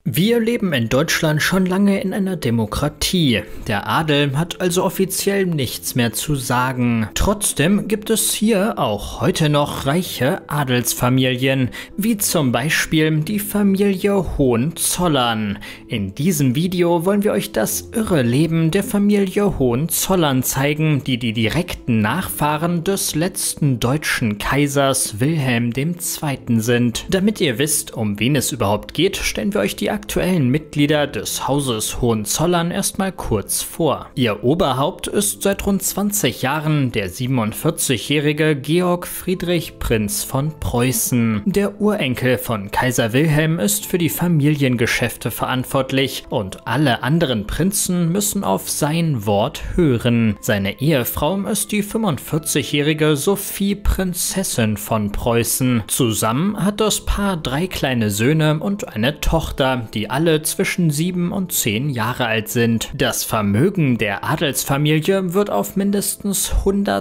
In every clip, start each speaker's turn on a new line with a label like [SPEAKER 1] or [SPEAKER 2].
[SPEAKER 1] Wir leben in Deutschland schon lange in einer Demokratie. Der Adel hat also offiziell nichts mehr zu sagen. Trotzdem gibt es hier auch heute noch reiche Adelsfamilien, wie zum Beispiel die Familie Hohenzollern. In diesem Video wollen wir euch das irre Leben der Familie Hohenzollern zeigen, die die direkten Nachfahren des letzten deutschen Kaisers Wilhelm II. Sind. Damit ihr wisst, um wen es überhaupt geht, stellen wir euch die aktuellen Mitglieder des Hauses Hohenzollern erstmal kurz vor. Ihr Oberhaupt ist seit rund 20 Jahren der 47-jährige Georg Friedrich Prinz von Preußen. Der Urenkel von Kaiser Wilhelm ist für die Familiengeschäfte verantwortlich und alle anderen Prinzen müssen auf sein Wort hören. Seine Ehefrau ist die 45-jährige Sophie Prinzessin von Preußen. Zusammen hat das Paar 3 kleine Söhne und eine Tochter, die alle zwischen 7 und 10 Jahre alt sind. Das Vermögen der Adelsfamilie wird auf mindestens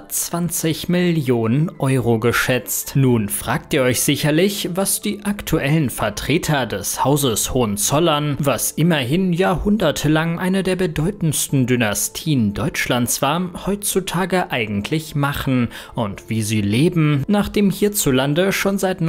[SPEAKER 1] 120 Millionen Euro geschätzt. Nun fragt ihr euch sicherlich, was die aktuellen Vertreter des Hauses Hohenzollern, was immerhin jahrhundertelang eine der bedeutendsten Dynastien Deutschlands war, heutzutage eigentlich machen und wie sie leben, nachdem hierzulande schon seit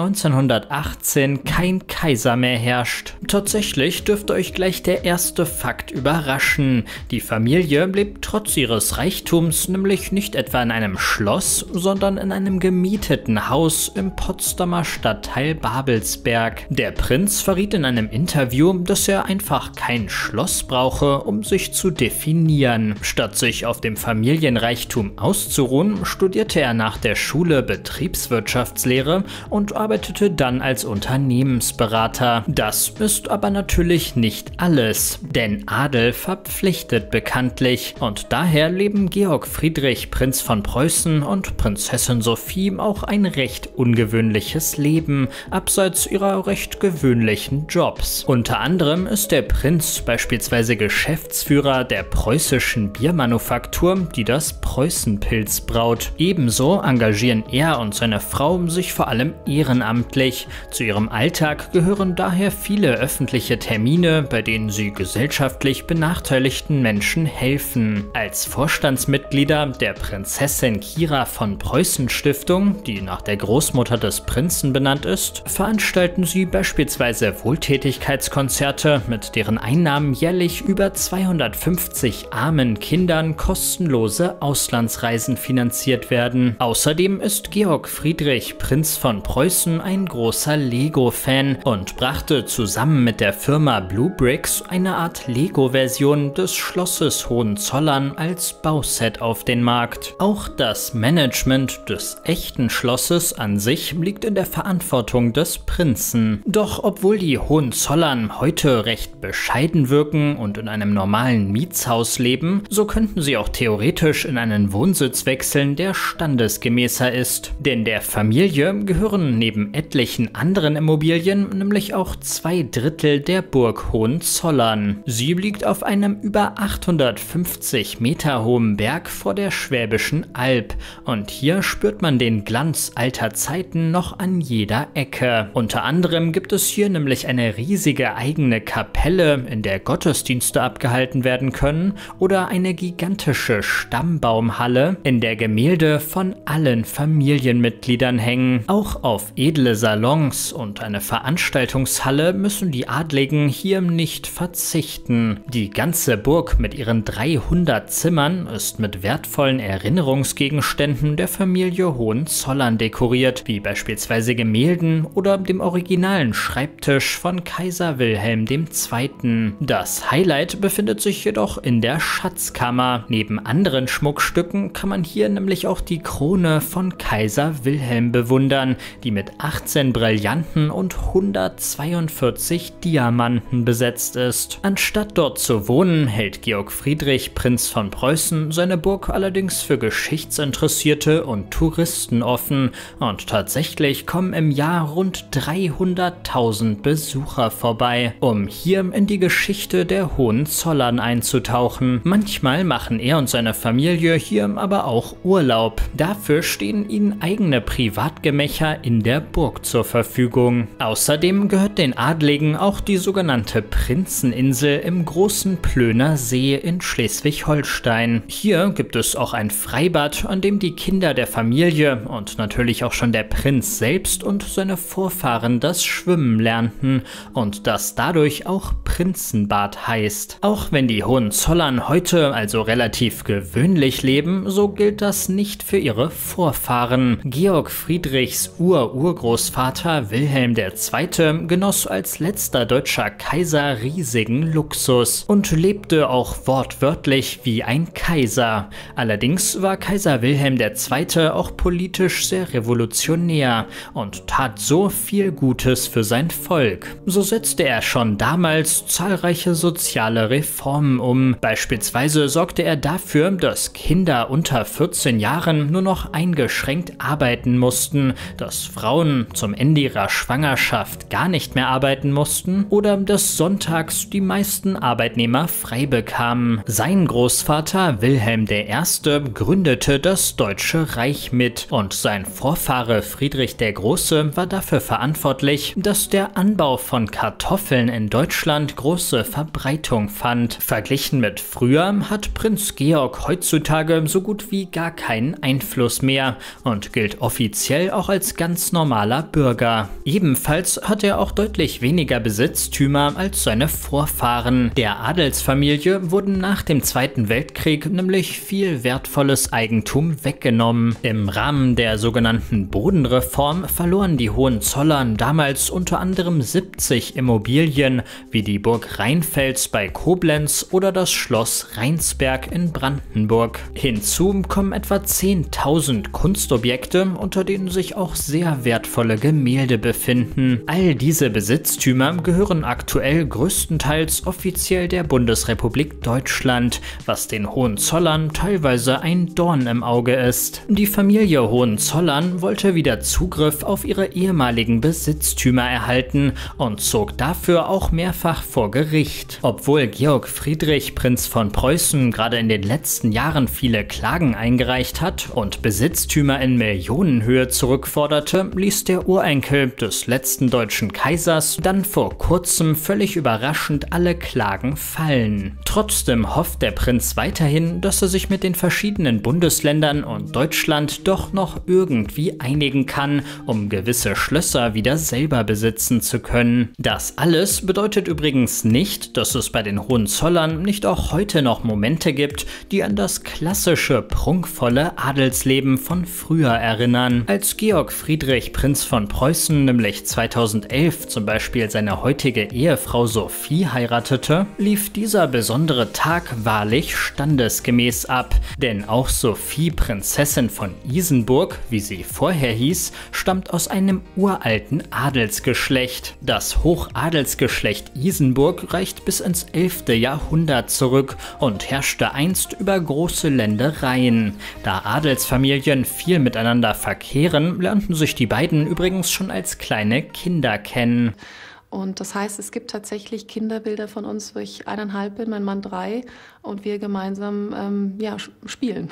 [SPEAKER 1] 1918 kein Kaiser mehr herrscht. Tatsächlich dürfte euch gleich der erste Fakt überraschen. Die Familie lebt trotz ihres Reichtums nämlich nicht etwa in einem Schloss, sondern in einem gemieteten Haus im Potsdamer Stadtteil Babelsberg. Der Prinz verriet in einem Interview, dass er einfach kein Schloss brauche, um sich zu definieren. Statt sich auf dem Familienreichtum auszuruhen, studierte er nach der Schule Betriebswirtschaftslehre und arbeitete dann als Unternehmensberater. Das ist aber natürlich nicht alles, denn Adel verpflichtet bekanntlich und daher leben Georg Friedrich Prinz von Preußen und Prinzessin Sophie auch ein recht ungewöhnliches Leben, abseits ihrer recht gewöhnlichen Jobs. Unter anderem ist der Prinz beispielsweise Geschäftsführer der preußischen Biermanufaktur, die das Preußenpilz braut. Ebenso engagieren er und seine Frau sich vor allem ehrenamtlich. Zu ihrem Alltag gehören daher viele öffentliche Termine, bei denen sie gesellschaftlich benachteiligten Menschen helfen. Als Vorstandsmitglieder der Prinzessin Kira von Preußen Stiftung, die nach der Großmutter des Prinzen benannt ist, veranstalten sie beispielsweise Wohltätigkeitskonzerte, mit deren Einnahmen jährlich über 250 armen Kindern kostenlose Auslandsreisen finanziert werden. Außerdem ist Georg Friedrich Prinz von Preußen ein großer Lego-Fan und brachte zusammen mit der Firma Blue Bricks eine Art Lego-Version des Schlosses Hohenzollern als Bauset auf den Markt. Auch das Management des echten Schlosses an sich liegt in der Verantwortung des Prinzen. Doch obwohl die Hohenzollern heute recht bescheiden wirken und in einem normalen Mietshaus leben, so könnten sie auch theoretisch in einen Wohnsitz wechseln, der standesgemäßer ist. Denn der Familie gehören neben etlichen anderen Immobilien nämlich auch 2/3 der Burg Hohenzollern. Sie liegt auf einem über 850 Meter hohen Berg vor der Schwäbischen Alb und hier spürt man den Glanz alter Zeiten noch an jeder Ecke. Unter anderem gibt es hier nämlich eine riesige eigene Kapelle, in der Gottesdienste abgehalten werden können, oder eine gigantische Stammbaumhalle, in der Gemälde von allen Familienmitgliedern hängen. Auch auf edle Salons und eine Veranstaltungshalle müssen die Adligen hier nicht verzichten. Die ganze Burg mit ihren 300 Zimmern ist mit wertvollen Erinnerungsgegenständen der Familie Hohenzollern dekoriert, wie beispielsweise Gemälden oder dem originalen Schreibtisch von Kaiser Wilhelm II. Das Highlight befindet sich jedoch in der Schatzkammer. Neben anderen Schmuckstücken kann man hier nämlich auch die Krone von Kaiser Wilhelm bewundern, die mit 18 Brillanten und 142 Diamanten besetzt ist. Anstatt dort zu wohnen, hält Georg Friedrich Prinz von Preußen seine Burg allerdings für Geschichtsinteressierte und Touristen offen und tatsächlich kommen im Jahr rund 300.000 Besucher vorbei, um hier in die Geschichte der Hohenzollern einzutauchen. Manchmal machen er und seine Familie hier aber auch Urlaub. Dafür stehen ihnen eigene Privatgemächer in der Burg zur Verfügung. Außerdem gehört den Adligen auch noch die sogenannte Prinzeninsel im großen Plöner See in Schleswig-Holstein. Hier gibt es auch ein Freibad, an dem die Kinder der Familie und natürlich auch schon der Prinz selbst und seine Vorfahren das Schwimmen lernten und das dadurch auch Prinzenbad heißt. Auch wenn die Hohenzollern heute also relativ gewöhnlich leben, so gilt das nicht für ihre Vorfahren. Georg Friedrichs Urgroßvater Wilhelm II. Genoss als letzter deutscher Kaiser riesigen Luxus und lebte auch wortwörtlich wie ein Kaiser. Allerdings war Kaiser Wilhelm II. Auch politisch sehr revolutionär und tat so viel Gutes für sein Volk. So setzte er schon damals zahlreiche soziale Reformen um. Beispielsweise sorgte er dafür, dass Kinder unter 14 Jahren nur noch eingeschränkt arbeiten mussten, dass Frauen zum Ende ihrer Schwangerschaft gar nicht mehr arbeiten mussten oder dass sonntags die meisten Arbeitnehmer frei bekamen. Sein Großvater Wilhelm I. gründete das Deutsche Reich mit und sein Vorfahre Friedrich der Große war dafür verantwortlich, dass der Anbau von Kartoffeln in Deutschland große Verbreitung fand. Verglichen mit früher hat Prinz Georg heutzutage so gut wie gar keinen Einfluss mehr und gilt offiziell auch als ganz normaler Bürger. Ebenfalls hat er auch deutlich weniger Besitztümer als seine Vorfahren. Der Adelsfamilie wurden nach dem Zweiten Weltkrieg nämlich viel wertvolles Eigentum weggenommen. Im Rahmen der sogenannten Bodenreform verloren die Hohenzollern damals unter anderem 70 Immobilien wie die Burg Rheinfels bei Koblenz oder das Schloss Rheinsberg in Brandenburg. Hinzu kommen etwa 10.000 Kunstobjekte, unter denen sich auch sehr wertvolle Gemälde befinden. All diese Besitztümer gehören aktuell größtenteils offiziell der Bundesrepublik Deutschland, was den Hohenzollern teilweise ein Dorn im Auge ist. Die Familie Hohenzollern wollte wieder Zugriff auf ihre ehemaligen Besitztümer erhalten und zog dafür auch mehrfach vor Gericht. Obwohl Georg Friedrich, Prinz von Preußen, gerade in den letzten Jahren viele Klagen eingereicht hat und Besitztümer in Millionenhöhe zurückforderte, ließ der Urenkel des letzten deutschen Kaisers dann vor kurzem völlig überraschend alle Klagen fallen. Trotzdem hofft der Prinz weiterhin, dass er sich mit den verschiedenen Bundesländern und Deutschland doch noch irgendwie einigen kann, um gewisse Schlösser wieder selber besitzen zu können. Das alles bedeutet übrigens nicht, dass es bei den Hohenzollern nicht auch heute noch Momente gibt, die an das klassische, prunkvolle Adelsleben von früher erinnern. Als Georg Friedrich, Prinz von Preußen, nämlich 2011 zum Beispiel seine heutige Ehefrau Sophie heiratete, lief dieser besondere Tag wahrlich standesgemäß ab. Denn auch Sophie, Prinzessin von Isenburg, wie sie vorher hieß, stammt aus einem uralten Adelsgeschlecht. Das Hochadelsgeschlecht Isenburg reicht bis ins 11. Jahrhundert zurück und herrschte einst über große Ländereien. Da Adelsfamilien viel miteinander verkehren, lernten sich die beiden übrigens schon als kleine Kinder kennen.
[SPEAKER 2] Und das heißt, es gibt tatsächlich Kinderbilder von uns, wo ich 1,5 bin, mein Mann 3 und wir gemeinsam spielen.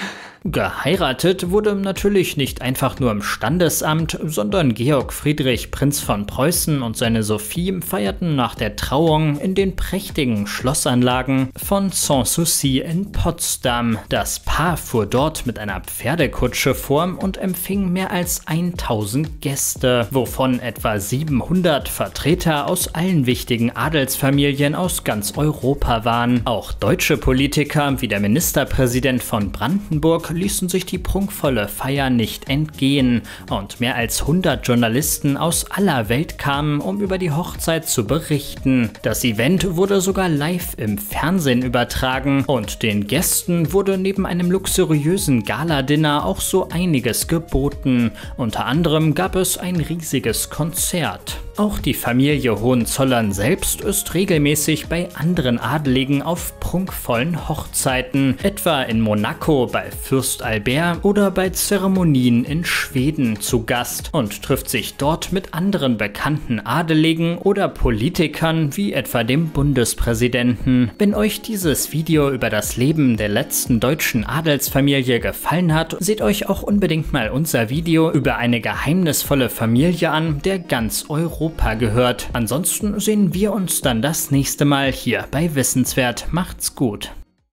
[SPEAKER 1] Geheiratet wurde natürlich nicht einfach nur im Standesamt, sondern Georg Friedrich, Prinz von Preußen und seine Sophie feierten nach der Trauung in den prächtigen Schlossanlagen von Sanssouci in Potsdam. Das Paar fuhr dort mit einer Pferdekutsche vor und empfing mehr als 1000 Gäste, wovon etwa 700 Vertreter aus allen wichtigen Adelsfamilien aus ganz Europa waren. Auch deutsche Politiker wie der Ministerpräsident von Brandenburg ließen sich die prunkvolle Feier nicht entgehen und mehr als 100 Journalisten aus aller Welt kamen, um über die Hochzeit zu berichten. Das Event wurde sogar live im Fernsehen übertragen und den Gästen wurde neben einem luxuriösen Galadinner auch so einiges geboten. Unter anderem gab es ein riesiges Konzert. Auch die Familie Hohenzollern selbst ist regelmäßig bei anderen Adeligen auf prunkvollen Hochzeiten, etwa in Monaco bei Fürst Albert oder bei Zeremonien in Schweden zu Gast und trifft sich dort mit anderen bekannten Adeligen oder Politikern wie etwa dem Bundespräsidenten. Wenn euch dieses Video über das Leben der letzten deutschen Adelsfamilie gefallen hat, seht euch auch unbedingt mal unser Video über eine geheimnisvolle Familie an, der ganz Europa Europa gehört. Ansonsten sehen wir uns dann das nächste Mal hier bei Wissenswert. Macht's gut.